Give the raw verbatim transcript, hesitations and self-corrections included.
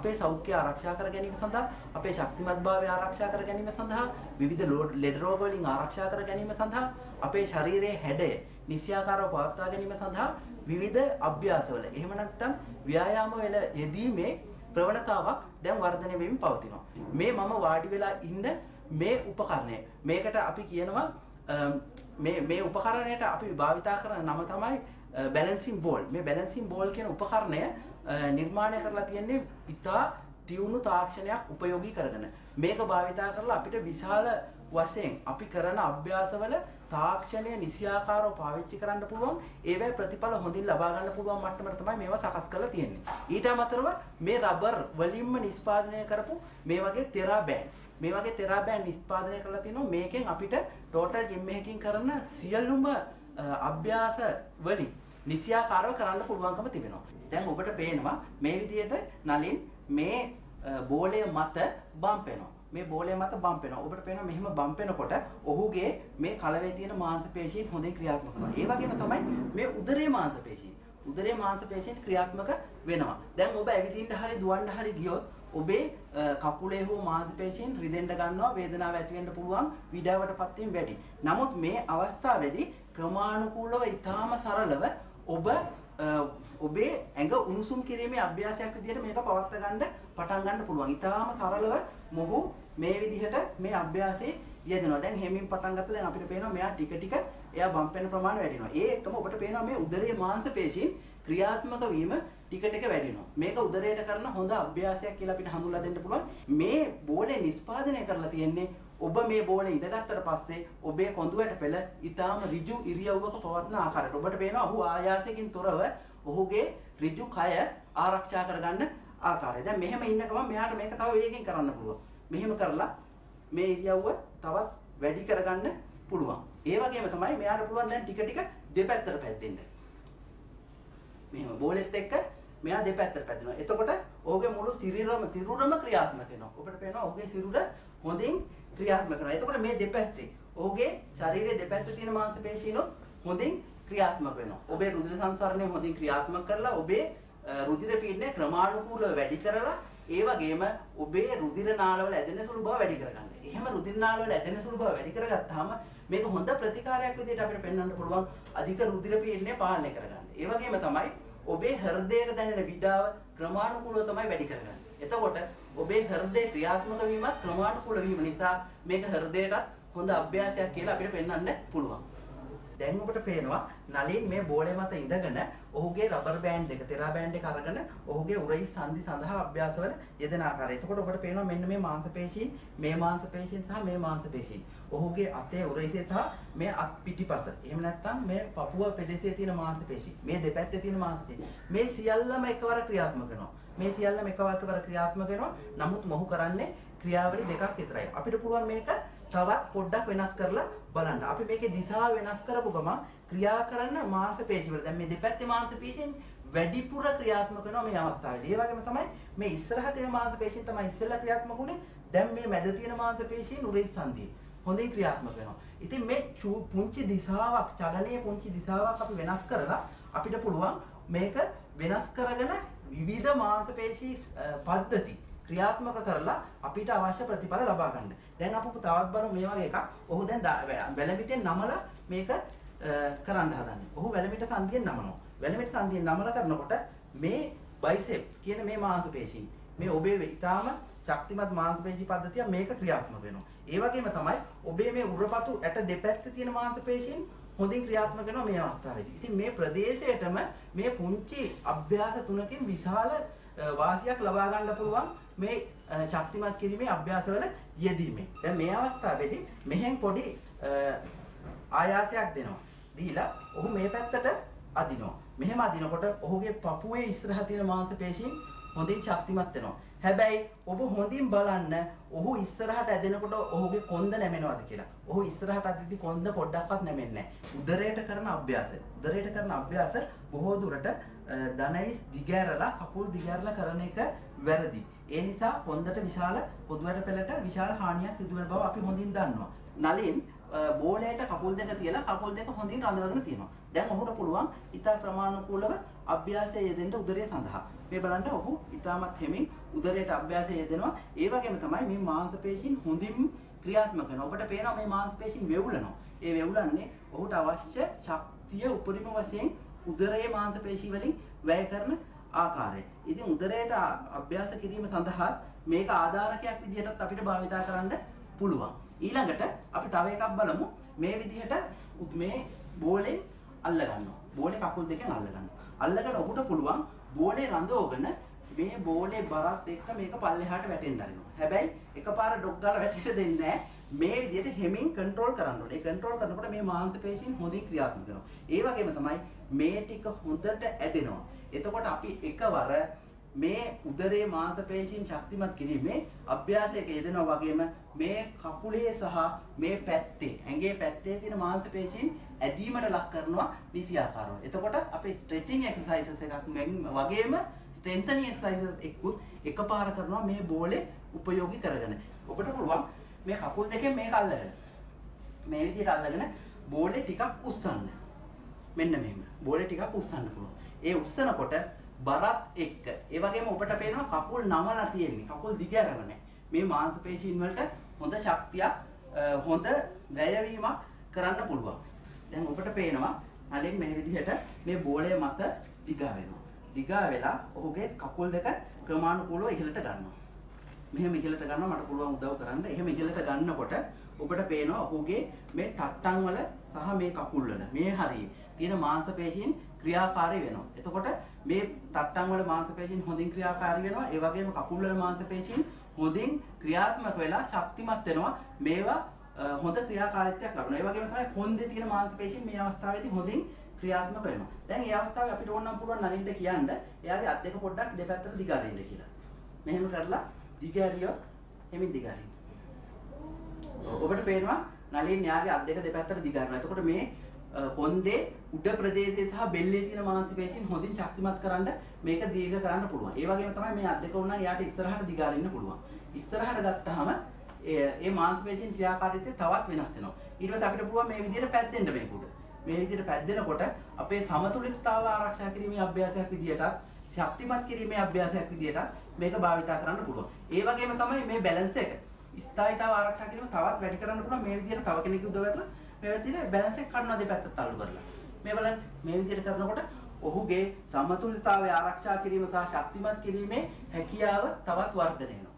අපේ සෞඛ්‍ය ආරක්ෂා කර ගැනීම සඳහා, අපේ ශක්තිමත්භාවය ආරක්ෂා කර ගැනීම සඳහා, විවිධ ලෙඩ රෝග වලින් ආරක්ෂා කර ගැනීම සඳහා, අපේ ශරීරයේ හැඩය නිසියාකාරව පවත්වා ගැනීම සඳහා විවිධ අභ්‍යාසවල එහෙම නැත්නම් ව්‍යායාම වල යෙදීමේ ප්‍රවණතාවක් දැන් වර්ධනය වෙමින් පවතිනවා. මේ මම වාඩි වෙලා ඉන්න මේ උපකරණය. මේකට අපි කියනවා මේ මේ උපකරණයට අපි භාවිතා කරන නම තමයි බැලන්සින් බෝල්. මේ බැලන්සින් බෝල් කියන උපකරණය නිර්මාණය කරලා තියෙන්නේ ඉතා තියුණු තාක්ෂණයක් උපයෝගී කරගෙන. මේක භාවිතා කරලා අපිට විශාල වශයෙන් අපි කරන අභ්‍යාසවල තාක්ෂණය නිසියාකාරව පාවිච්චි කරන්න පුළුවන්. ඒවැ ප්‍රතිඵල හොඳින් ලබා ගන්න පුළුවන් මට්ටමට තමයි මේවා සකස් කරලා තියෙන්නේ. ඊට අමතරව මේ රබර් වලින්ම නිෂ්පාදනය කරපු මේ වගේ තෙරා බෑන්ඩ් මේ වගේ තෙරා බෑන්ඩ් නිෂ්පාදනය කරලා තිනවා. මේකෙන් අපිට ටෝටල් ජිම් එකකින් කරන සියලුම අභ්‍යාස වලින් නිසියාකාරව කරන්න පුළුවන්කම තිබෙනවා. දැන් ඔබට පේනවා මේ විදිහට නලින් මේ බෝලය මත බම්ප් වෙනවා. මේ බෝලය මත බම්ප් වෙනවා. ඔබට පේනවා මෙහෙම බම්ප් වෙනකොට ඔහුගේ මේ කලවේ තියෙන මාංශ පේශීන් හොඳින් ක්‍රියාත්මක වෙනවා. ඒ වගේම තමයි මේ උදරයේ මාංශ පේශීන්. උදරයේ මාංශ පේශීන් ක්‍රියාත්මක වෙනවා. දැන් ඔබ ඇවිදින්න හරි දුවන්න හරි ගියොත් ඔබේ කකුලේ හෝ මාංශ පේශීන් රිදෙන්න ගන්නවා, වේදනාවක් ඇති වෙන්න පුළුවන්, විඩාවටපත් වීම වැඩි. නමුත් මේ අවස්ථාවේදී ක්‍රමානුකූලව ඊටාම සරලව ඔබ ඔබේ ඇඟ උණුසුම් කිරීමේ අභ්‍යාසයක් විදිහට මේක පවත් ගන්න පටන් ගන්න පුළුවන්. ඊටාම සරලව මොහු මේ විදිහට මේ අභ්‍යාසයේ යෙදෙනවා. දැන් හැමින් පටන් ගත්තා. දැන් අපිට පේනවා මෙයා ටික ටික එයා බම්ප් වෙන ප්‍රමාණය වැඩි වෙනවා. ඒ එක්කම ඔබට පේනවා මේ උදරයේ මාංශ පේශීන් ක්‍රියාත්මක වීම ටික ටික වැඩි වෙනවා. මේක උදරයට කරන හොඳ අභ්‍යාසයක් කියලා අපිට හඳුන්වලා දෙන්න පුළුවන්. මේ බෝලේ නිෂ්පාදනය කරලා තියෙන්නේ ඔබ මේ බෝලේ ඉඳගත්තට පස්සේ ඔබේ කොඳුයට පෙළ ඊටාම ඍජු ඉරියව්වක පවත්න ආකාරයට ඔබට පේනවා ඔහු ආයාසයෙන් තොරව ඔහුගේ ඍජු කය ආරක්ෂා කරගන්න ආකාරය. දැන් මෙහෙම ඉන්න ගමන් මෙයාට මේක තව වේගෙන් කරන්න පුළුවන්. මෙහෙම කරලා මේ ඉරියව්ව තවත් වැඩි කරගන්න පුළුවන්. ඒ වගේම තමයි මෙයාට පුළුවන් දැන් ටික ටික දෙපැත්තට පැද්දෙන්න. මෙහෙම බෝලෙත් එක්ක මෙයා දෙපැත්තට පැද්දෙනවා. එතකොට ඔහුගේ මුළු සිරුරම සිරුරම ක්‍රියාත්මක වෙනවා. ඔබට පේනවා ඔහුගේ සිරුර හොඳින් ක්‍රියාත්මක කරනවා. එතකොට මේ දෙපැත්තේ ඔහුගේ ශරීරයේ දෙපැත්තේ තියෙන මාංශ පේශීනොත් හොඳින් ක්‍රියාත්මක වෙනවා. ඔබේ රුධිර සංසරණය හොඳින් ක්‍රියාත්මක කරලා ඔබේ රුධිර පීඩනය ක්‍රමානුකූලව වැඩි කරලා ඒ වගේම ඔබේ රුධිර නාලවල ඇදෙන සුළු බව වැඩි කරගන්න. එහෙම රුධිර නාලවල ඇදෙන සුළු බව වැඩි කරගත්තාම මේක හොඳ ප්‍රතිකාරයක් විදිහට අපිට පෙන්වන්න පුළුවන් අධික රුධිර පීඩනය පාලනය කරගන්න. ඒ වගේම තමයි ඔබේ හෘදයට දැනෙන විඩාව ක්‍රමානුකූලව තමයි වැඩි කරගන්නේ. එතකොට ඔබේ හෘදේ ක්‍රියාත්මක වීමත් ක්‍රමානුකූල වීම නිසා මේක හෘදයටත් හොඳ අභ්‍යාසයක් කියලා අපිට පෙන්වන්න පුළුවන්. දැන් ඔබට පේනවා නලින් මේ බෝලේ මත ඉඳගෙන ඔහුගේ රබර් බෑන්ඩ් එක, තෙරා බෑන්ඩ් එක අරගෙන ඔහුගේ උරහිස් සංධි සඳහා අභ්‍යාසවල යෙදෙන ආකාරය. එතකොට ඔබට පේනවා මෙන්න මේ මාංශ පේශීන්, මේ මාංශ පේශීන් සහ මේ මාංශ පේශීන්. ඔහුගේ අතේ උරහිසේ සහ මේ අත් පිටිපස. එහෙම නැත්නම් මේ පපුව පෙදෙසේ තියෙන මාංශ පේශීන්. මේ දෙපැත්තේ තියෙන මාංශ පේශීන්. මේ සියල්ලම එකවර ක්‍රියාත්මක වෙනවා. මේ සියල්ලම එකවර ක්‍රියාත්මක වෙනවා. නමුත් මොහු කරන්නේ ක්‍රියාවලි දෙකක් විතරයි. අපිට පුළුවන් මේක තවත් පොඩ්ඩක් වෙනස් කරලා බලන්න. අපි මේකේ දිශාව වෙනස් කරපු ගමන් ක්‍රියා කරන මාංශ පේශි වල දැන් මේ දෙපැත්තේ මාංශ පේශීන් වැඩිපුර ක්‍රියාත්මක වෙනවා මේ අවස්ථාවේදී. ඒ වගේම තමයි මේ ඉස්සරහ තියෙන මාංශ පේශීන් තමයි ඉස්සෙල්ලා ක්‍රියාත්මක වුනේ. දැන් මේ මැද තියෙන මාංශ පේශීන් උරහිස් සංධියේ හොඳින් ක්‍රියාත්මක වෙනවා. ඉතින් මේ පුංචි දිශාවක්, චලනයේ පුංචි දිශාවක් අපි වෙනස් කරලා අපිට පුළුවන් මේක වෙනස් කරගෙන විවිධ මාංශ පේශි පද්ධති ක්‍රියාත්මක කරලා අපිට අවශ්‍ය ප්‍රතිඵල ලබා ගන්න. දැන් අපි තවත් බලමු මේ වගේ එකක්. ඔහු දැන් වැලමිටෙන් නමලා මේක කරන්න හදන්නේ. ඔහු වැලමිට සංදියෙන් නමනවා. වැලමිට සංදියෙන් නමලා කරනකොට මේ බයිසෙප් කියන මේ මාංශ පේශීන් මේ ඔබේ ඊටාම ශක්තිමත් මාංශ පේශී පද්ධතිය මේක ක්‍රියාත්මක වෙනවා. ඒ වගේම තමයි ඔබේ මේ උරපතු ඇට දෙපැත්තේ තියෙන මාංශ පේශීන් හොඳින් ක්‍රියාත්මක වෙනවා මේ අවස්ථාවේදී. ඉතින් මේ ප්‍රදේශයටම මේ පුංචි අභ්‍යාස තුනකින් විශාල වාසියක් ලබා ගන්න පුළුවන් මේ ශක්තිමත් කිරීමේ අභ්‍යාසවල යෙදීමෙන්. දැන් මේ අවස්ථාවේදී මෙහෙන් පොඩි ආයාසයක් දෙනවා. දීලා ඔහු මේ පැත්තට අදිනවා. මෙහෙම අදිනකොට ඔහුගේ පපුවේ ඉස්සරහ තියෙන මාංශ පේශීන් හොඳින් ශක්තිමත් වෙනවා. හැබැයි ඔබ හොඳින් බලන්න ඔහු ඉස්සරහට ඇදෙනකොට ඔහුගේ කොන්ද නැමෙනවද කියලා. ඔහු ඉස්සරහට අදිද්දි කොන්ද පොඩ්ඩක්වත් නැමෙන්නේ නැහැ. උදරයට කරන අභ්‍යාසය. උදරයට කරන අභ්‍යාස බොහෝ දුරට දනයිස් දිගෑරලා කකුල් දිගෑරලා කරන එක වැරදි. ඒ නිසා කොන්දට විශාල පොදුවට පෙළට විශාල හානියක් සිදු වෙන බව අපි හොඳින් දන්නවා. නලින් බෝලයට කකුල් දෙක තියලා කකුල් දෙක හොඳින් රඳවගෙන තියෙනවා. දැන් ඔහුට පුළුවන් ඊට ප්‍රමාණිකූලව අභ්‍යාසය යෙදෙන්න උදරය සඳහා. මේ බලන්න ඔහු ඊටමත් හැමින් උදරයට අභ්‍යාසය යෙදෙනවා. ඒ වගේම තමයි මේ මාංශ පේශීන් හොඳින් ක්‍රියාත්මක වෙනවා. ඔබට පේනවා මේ මාංශ පේශීන් වෙවුලනවා. ඒ වෙවුලන්නේ ඔහුට අවශ්‍ය ශක්තිය උපරිම වශයෙන් උදරයේ මාංශ පේශී වලින් වැය කරන ආකාරය. ඉතින් උදරයට අභ්‍යාස කිරීම සඳහා මේක ආධාරකයක් විදිහටත් අපිට භාවිතා කරන්න පුළුවන්. ඊළඟට අපි තව එකක් බලමු. මේ විදිහට මේ බෝලෙන් අල්ල ගන්නවා. බෝලේ කකුල් දෙකෙන් අල්ල ගන්නවා. අල්ලගෙන ඔහුට පුළුවන් බෝලේ රඳවගෙන මේ බෝලේ බරත් එක්ක මේක පල්ලෙහාට වැටෙන්න අරිනවා. හැබැයි එකපාර ඩොක් ගාලා වැටෙන්න දෙන්නේ නැහැ. මේ විදිහට හැමින් කන්ට්‍රෝල් කරන්න ඕනේ. ඒ කන්ට්‍රෝල් කරනකොට මේ මාංශ පේශීන් හොඳින් ක්‍රියාත්මක වෙනවා. ඒ වගේම තමයි මේ ටික හොඳට ඇදෙනවා. එතකොට අපි එකවර මේ උදරයේ මාංශ පේශීන් ශක්තිමත් කිරීමේ අභ්‍යාසයක යෙදෙනවා වගේම මේ කකුලේ සහ මේ පැත්තේ ඇඟේ පැත්තේ තියෙන මාංශ පේශීන් ඇදීමට ලක් කරනවා නිසියාකාරව. එතකොට අපේ ස්ට්‍රෙචින් එක්සර්සයිසස් එකක් වගේම ස්ට්‍රෙන්තනින් එක්සර්සයිසස් එක්කුත් එකපාර කරනවා මේ බෝලේ උපයෝගී කරගෙන. ඔබට පුළුවන් මේ කකුල් දෙකෙන් මේක අල්ලගෙන මේ විදිහට අල්ලගෙන බෝලේ ටිකක් උස්සන්න. මෙන්න මෙහෙම. බෝලේ ටිකක් උස්සන්න පුළුවන්. ඒ උස්සනකොට බරත් එක්ක ඒ වගේම ඔබට පේනවා කකුල් නමලා තියෙන්නේ. කකුල් දිග අරගෙන මේ මාංශ පේශීන් වලට හොඳ ශක්තියක් හොඳ වැයවීමක් කරන්න පුළුවන්. දැන් ඔබට පේනවා නලින් මේ විදිහට මේ බෝලය මත දිගා වෙනවා. දිගා වෙලා ඔහුගේ කකුල් දෙක ක්‍රමානුකූලව ඉහළට ගන්නවා. මෙහෙම ඉහළට ගන්නවා මට පුළුවන් උදව් කරන්න. එහෙම ඉහළට ගන්නකොට ඔබට පේනවා ඔහුගේ මේ තට්ටන් වල සහ මේ කකුල් වල මේ හරියේ තියෙන මාංශ පේශීන් ක්‍රියාකාරී වෙනවා. එතකොට මේ තට්ටන් වල මාංශ පේශීන් හොඳින් ක්‍රියාකාරී වෙනවා. ඒ වගේම කකුල් වල මාංශ පේශීන් හොඳින් ක්‍රියාත්මක වෙලා ශක්තිමත් වෙනවා. මේවා හොඳ ක්‍රියාකාරීත්වයක් ලබනවා. ඒ වගේම තමයි කොන්දේ තියෙන මාංශ පේශීන් මේ අවස්ථාවේදී හොඳින් ක්‍රියාත්මක වෙනවා. දැන් මේ අවස්ථාවේ අපිට ඕන නම් පුළුවන් නලින්ට කියන්න එයාගේ අත් දෙක පොඩ්ඩක් දෙපැත්තට දිග අරින්න කියලා. මෙහෙම කරලා දිග ඇරියොත් එමින් දිග අරින්න. ඔබට පේනවා නලින් යාගේ අත් දෙක දෙපැත්තට දිග අරිනවා. එතකොට මේ කොන්දේ උඩ ප්‍රදේශයේ සහ බෙල්ලේ තියෙන මාංශ පේශීන් හොඳින් ශක්තිමත් කරන්න මේක දීර්ඝ කරන්න පුළුවන්. ඒ වගේම තමයි මේ අත් දෙක උනා යාට ඉස්සරහට දිග අරින්න පුළුවන්. ඉස්සරහට ගත්තාම ඒ මාංශ පේශීන් ක්‍රියාකාරීත්වය තවත් වෙනස් වෙනවා. ඊට පස්සේ අපිට පුළුවන් මේ විදිහට පැද්දෙන්න මේක උඩ. මේ විදිහට පැද්දෙනකොට අපේ සමතුලිතතාවය ආරක්ෂා කිරීමේ අභ්‍යාසයක් විදිහටත් ශක්තිමත් කිරීමේ අභ්‍යාසයක් විදිහටත් මේක භාවිතා කරන්න පුළුවන්. ඒ වගේම තමයි මේ බැලන්ස් එක ස්ථායීතාව ආරක්ෂා කිරීම තවත් වැඩි කරන්න පුළුවන්. මේ විදිහට තව කෙනෙකුගේ උදව් ඇතුව මේ විදිහට බැලන්ස් එක කඩනවා දෙපැත්තට අල්ලු කරලා. මේ බලන්න මේ විදිහට කරනකොට ඔහුගේ සමතුලිතතාවය ආරක්ෂා කිරීම සහ ශක්තිමත් කිරීමේ හැකියාව තවත් වර්ධනය වෙනවා.